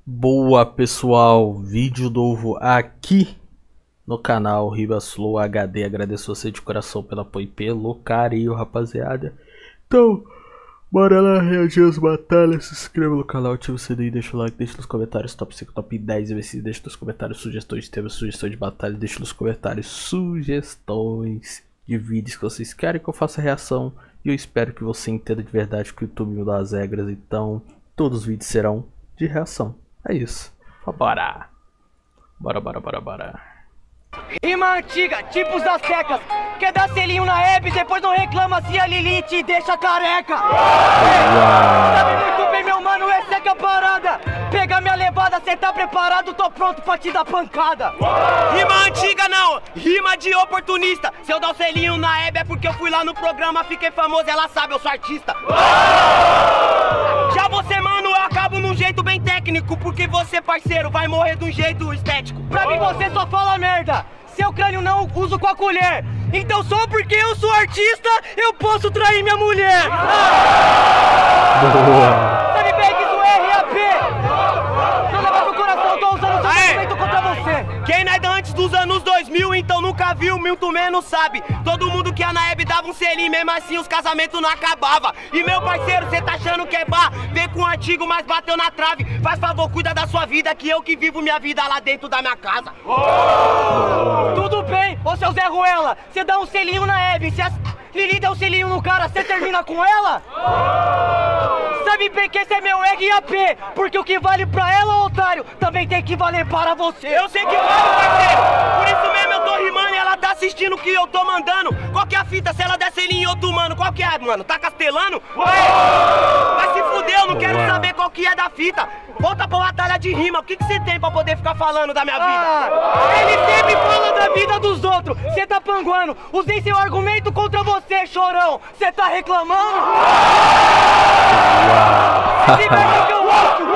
Boa pessoal, vídeo novo aqui no canal Ribasflow HD. Agradeço você de coração pelo apoio e pelo carinho, rapaziada. Então, bora lá reagir às batalhas. Se inscreva no canal, ativa o sininho, deixa o like, deixa nos comentários top 5, top 10 e deixa nos comentários sugestões de temas, sugestões de batalha, deixa nos comentários sugestões de vídeos que vocês querem que eu faça reação. E eu espero que você entenda de verdade que o YouTube mudou as regras, então todos os vídeos serão de reação. É isso. Bora. Bora. Rima antiga, tipos das tecas. Quer dar selinho na Hebe, depois não reclama se a Lili te deixa careca. Sabe muito bem, meu mano, essa é que é a parada. Pega minha levada, cê tá preparado, tô pronto pra te dar pancada. Rima antiga não, rima de oportunista. Se eu dar o selinho na Hebe é porque eu fui lá no programa, fiquei famoso, ela sabe, eu sou artista. Já você, mano, eu acabo num jeito bem técnico, porque você, parceiro, vai morrer de um jeito estético. Pra mim você só fala merda, seu crânio não uso com a colher. Então só porque eu sou artista, eu posso trair minha mulher. Sabe bem que isso é RAP. Não leva pro coração, tô usando seu sentimento contra você. Quem não é antes dos anos 2000, então nunca viu, muito menos sabe. Todo mundo que a Naeb dava um selinho, mesmo assim os casamentos não acabavam. E meu parceiro, cê tá achando que é bar? Vem com o antigo, mas bateu na trave. Faz favor, cuida da sua vida, que eu que vivo minha vida lá dentro da minha casa. Tudo bem, ô seu Zé Ruela, cê dá um selinho na Hebe. Se a Lili der um selinho no cara, cê termina com ela? Sabe bem que esse é meu RAP, porque o que vale pra ela, otário, também tem que valer para você. Eu sei que vale, parceiro, por isso mesmo eu tô rimando e ela tá assistindo o que eu tô mandando. Qual que é a fita se ela der selinho em outro mano? Qual que é, mano? Tá castelando? Vai se fuder, eu não quero saber qual que é da fita. Volta pra batalha de rima, o que que você tem pra poder ficar falando da minha vida? Ele sempre fala da vida dos outros, cê tá panguando. Usei seu argumento contra você, chorão. Cê tá reclamando? Se vai que eu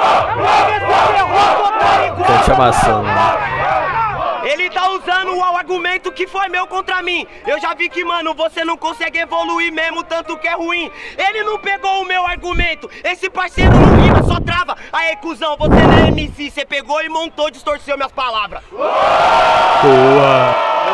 ouço, chamação. ele tá usando o argumento que foi meu contra mim. Eu já vi que, mano, você não consegue evoluir mesmo, tanto que é ruim. Ele não pegou o meu argumento. Esse parceiro não rima, só trava. Aê, cuzão, você não é MC. Você pegou e montou, distorceu minhas palavras. Boa.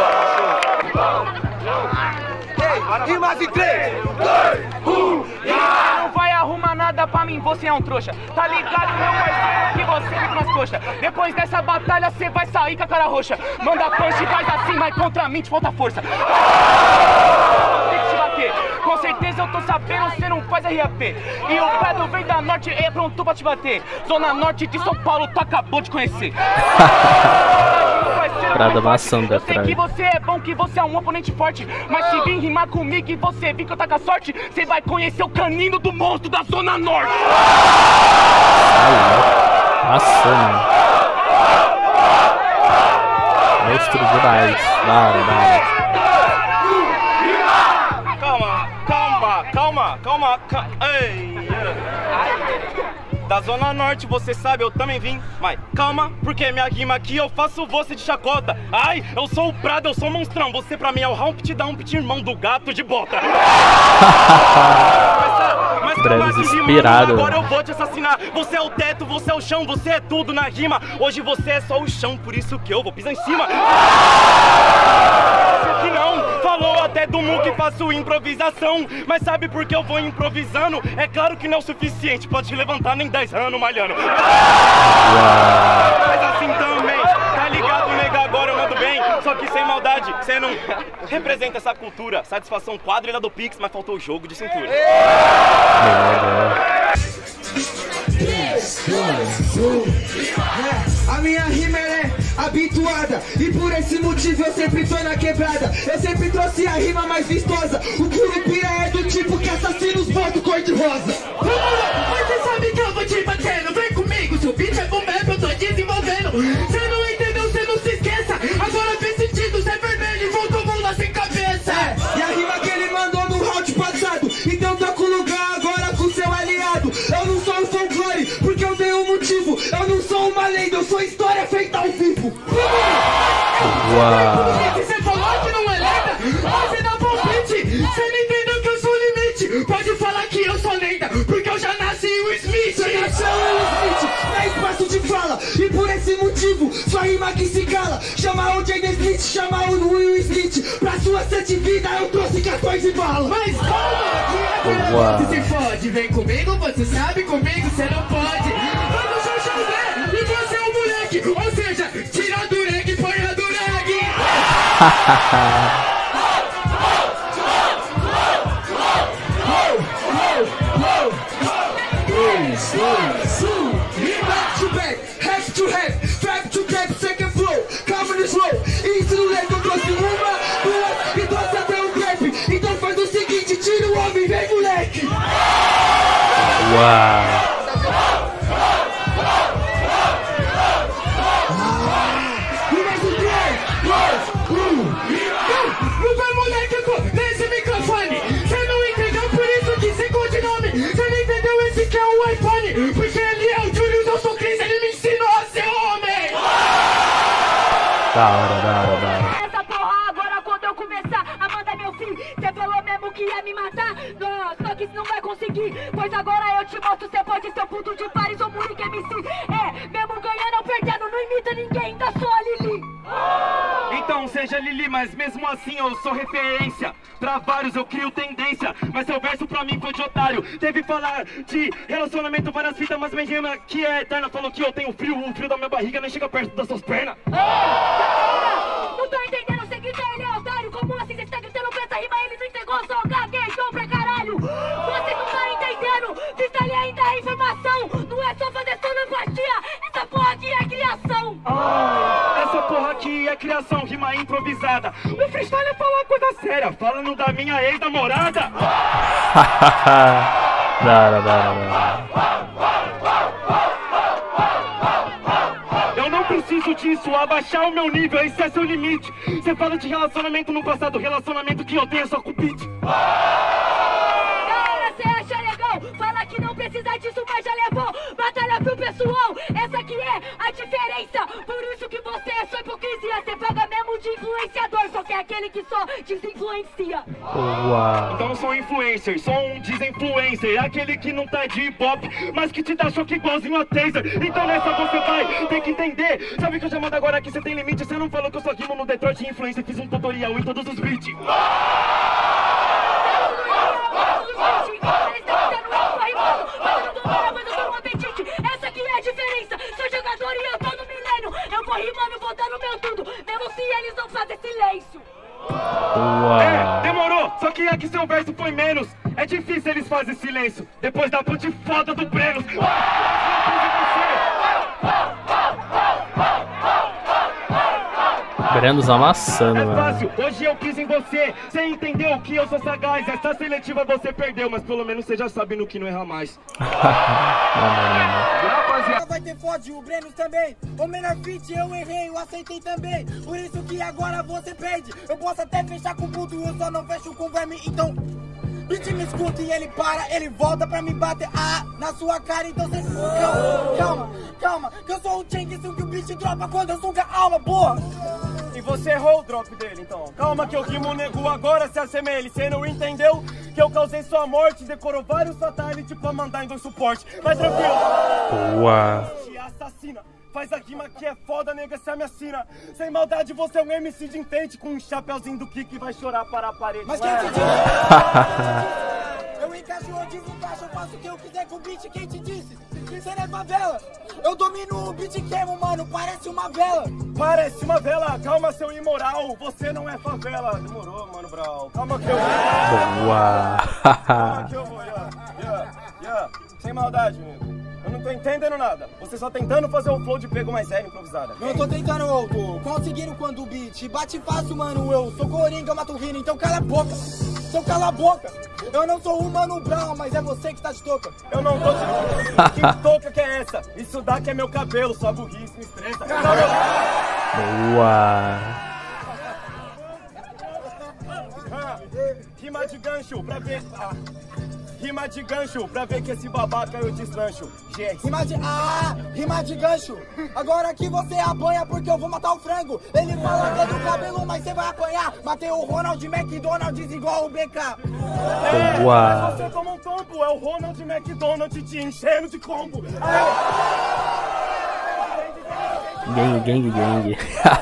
Rimas em 3, 2, 1. Não vai arrumar nada pra mim, você é um trouxa. Tá ligado, meu parceiro, que você fica nas coxas. Depois dessa batalha, cê vai sair com a cara roxa. Manda punch, faz assim, mas contra mim te falta força. Tem que te bater. Com certeza eu tô sabendo, cê não faz RAP. E o Pedro vem da Norte, é pronto pra te bater. Zona Norte de São Paulo, tu acabou de conhecer. Prada maçando eu sei atrás. que você é bom, que você é um oponente forte. Mas se vir rimar comigo e você vir que eu tá com a sorte, você vai conhecer o canino do monstro da Zona Norte. Maçã, monstro demais. Para. Calma. Ei. Da Zona Norte, você sabe, eu também vim. Mas calma, porque minha rima aqui eu faço você de chacota. Ai, eu sou o Prado, eu sou o monstrão. Você pra mim é o Humpty Dumpty, irmão do gato de bota. Mas calma aqui, inspirado. Agora eu vou te assassinar. Você é o teto, você é o chão, você é tudo na rima. Hoje você é só o chão, por isso que eu vou pisar em cima. Que não, falou até do Mu que faço improvisação. Mas sabe por que eu vou improvisando? É claro que não é o suficiente, pode te levantar nem 10 anos malhando. Mas assim também, tá ligado, nega? Agora eu mando bem, só que sem maldade. Você não representa essa cultura. Satisfação quadrilha do Pix, mas faltou o jogo de cintura. 3, 2, 1. A minha rima é habituada e por esse motivo eu sempre tô na quebrada. Eu sempre trouxe a rima mais vistosa. O Curupira é do tipo que assassina os botos cor-de-rosa. Vamos lá, mas você sabe que eu vou te batendo. Vem comigo, seu beat é bom mesmo, eu tô desenvolvendo. Cê não entendeu, cê não se esqueça. Agora fez sentido, cê é vermelho e voltou mão lá sem cabeça. E a rima que ele mandou no round passado, então toca o lugar agora com seu aliado. Eu não sou um folclore, porque eu tenho um motivo. Eu não sou uma lenda, eu sou história feita ao vivo. Você falou que não é lenda, você dá palpite. Você não entendeu que eu sou o limite. Pode falar que eu sou lenda, porque eu já nasci o Smith. Você nasceu o Smith, dá espaço de fala. motivo, sua rima que se cala. Chama o Jaden Smith, chama o Will Smith. Pra sua sete vida eu trouxe 14 balas. Mas calma, que você se fode. Vem comigo, você sabe, comigo você não pode. Vamos chover, e você é o moleque. Ou seja, tira a dureg e põe a dureg. Back to back, half to half, trap to trap, second flow, calma no slow. Isso no leque eu trouxe uma, duas e trouxe até um trap. Então faz o seguinte, tira o homem, vem moleque. Uau. E mais um trap. Não vai moleque nesse microfone. Cê não entendeu, por isso que esse codinome. Cê não entendeu, esse que é o iPhone. Porque ele é o Julius, eu sou Chris, ele me ensinou a ser homem. Da hora. Essa porra agora quando eu começar a mandar meu fim. Cê falou mesmo que ia me matar? Não, só que isso não vai conseguir. Pois agora eu te mostro, cê pode ser o puto de Paris ou Murique MC. É, mesmo ganhando ou perdendo, não imita ninguém, ainda sou a Lili. Então seja Lili, mas mesmo assim eu sou referência. Pra vários eu crio tendência, mas seu verso pra mim foi de otário. Teve falar de relacionamento, várias fitas, mas minha rima que é eterna. Falou que eu tenho frio, o frio da minha barriga nem chega perto das suas pernas. Não tô entendendo, você grita, ele é otário. Como assim você tá gritando pra essa rima, ele não entregou, só gaguejou pra caralho. Você não tá entendendo, freestyle ainda é informação. Não é só fazer sonoplatia, essa porra aqui é criação. Essa porra aqui é criação, rima improvisada. O freestyle é falar coisa séria, falando da minha ex-namorada. Eu não preciso disso, abaixar o meu nível, esse é seu limite. Você fala de relacionamento no passado, relacionamento que eu tenho é só com o beat. Você acha legal? Fala que não precisa disso, mas já levou batalha pro pessoal. Essa aqui é a diferença. Por isso que você é só hipocrisia. Você paga mesmo de influenciador, só que é aquele que só desinfluencia. Uau. Então eu sou um influencer, sou um desinfluencer. Aquele que não tá de hip hop, mas que te dá choque igualzinho a taser. Então nessa você vai ter que entender. Sabe que eu já mando agora que você tem limite. Você não falou que eu só rimo no Detroit de influencer. Fiz um tutorial em todos os beats. Essa aqui é a diferença. Sou jogador e eu tô no milênio. Eu vou rimando, vou dando meu tudo, mesmo se eles não fazem silêncio. É, demorou, só que aqui seu verso foi menos. É difícil eles fazem silêncio depois da ponte foda do Brenos. Brenos amassando, É mano. fácil, hoje eu quis em você. Você entendeu que eu sou sagaz. Essa seletiva você perdeu, mas pelo menos você já sabe no que não erra mais. Vai ter fode, o Brenos também. O menor fit eu errei, eu aceitei também. Por isso que agora você perde. Eu posso até fechar com puto, eu só não fecho com verme. Então, beat me escuta e ele para, ele volta pra me bater na sua cara. Então cê calma, que eu sou o Chang, que o beat dropa quando eu suga a alma, porra. E você errou o drop dele, então. Calma que eu rimo, nego, agora se assemelhe. Cê não entendeu que eu causei sua morte. Decorou vários fatalities pra mandar em dois suporte. Mas tranquilo. Uau. Te assassina. Faz a rima que é foda, nega, cê me assina. Sem maldade, você é um MC de enfeite. Com um chapeuzinho do Kiki vai chorar para a parede. Mas quem te disse? Eu encaixo ou desencaixo, eu faço o que eu quiser com o beat, quem te disse? Cê não é favela. Eu domino o beat, queimo, mano, parece uma vela. Parece uma vela, calma seu imoral. Você não é favela. Demorou, mano, Brau. Calma que eu vou. Calma que eu vou, Sem maldade, nego. Eu não tô entendendo nada. Você só tentando fazer um flow de pego mais sério, improvisada. Eu tô tentando, eu tô conseguindo quando o beat bate fácil, mano. Eu sou coringa, eu mato rindo, então cala a boca. Então cala a boca. Eu não sou o Mano Brown, mas é você que tá de touca. Eu não tô de... Que touca que é essa? Isso daqui é meu cabelo, sua burrice me estressa. Uau. Rima de gancho pra ver... Rima de gancho, pra ver que esse babaca eu deslancho. Rima de gancho. Agora que você apanha porque eu vou matar o frango. Ele fala que é do cabelo, mas você vai apanhar. Matei o Ronald McDonald's igual o BK. Mas você toma um tombo, é o Ronald McDonald te enchendo de combo. Gang.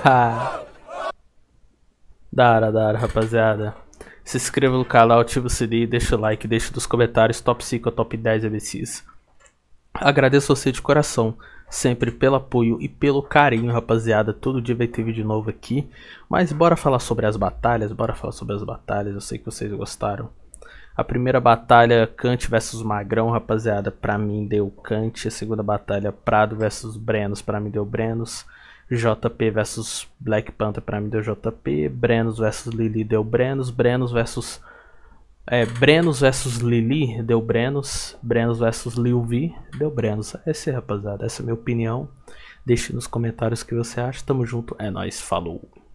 Da hora, rapaziada. Se inscreva no canal, ativa o sininho, deixa o like, deixa nos comentários top 5 ou top 10 MCs. Agradeço você de coração, sempre pelo apoio e pelo carinho, rapaziada. Todo dia vai ter vídeo novo aqui. Mas bora falar sobre as batalhas, eu sei que vocês gostaram. A primeira batalha, Kant vs Magrão, rapaziada, pra mim deu Kant. A segunda batalha, Prado vs Brenos, pra mim deu Brenos. JP vs Black Panther, pra mim deu JP. Brenos vs Lili deu Brenos. Brenos vs Lili deu Brenos. Brenos vs Lil V deu Brenos. Essa é, rapaziada, essa é a minha opinião. Deixe nos comentários o que você acha. Tamo junto, é nóis, falou.